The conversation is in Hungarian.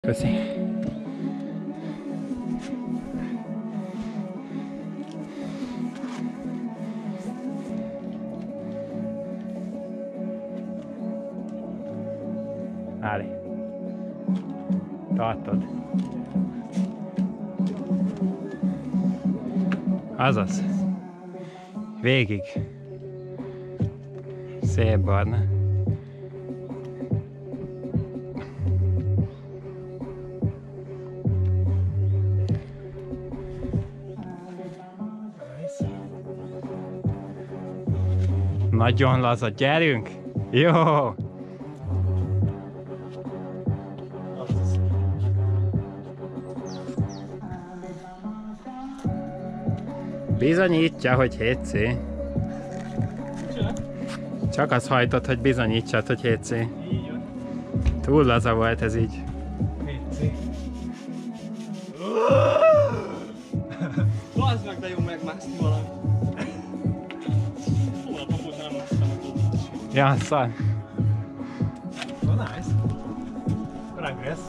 Köszi. Áli. Tartod. Azaz. Végig. Szép barna. Nagyon laza, gyerünk! Jó! Bizonyítja, hogy 7C. Csak az hajtott, hogy bizonyítsad, hogy 7C. Túl laza volt ez így. 7C. Bazd meg, de jó megmászni valami. Hónapok óta nem másztam a gót. Ja, szar. Oh, nice. Progress.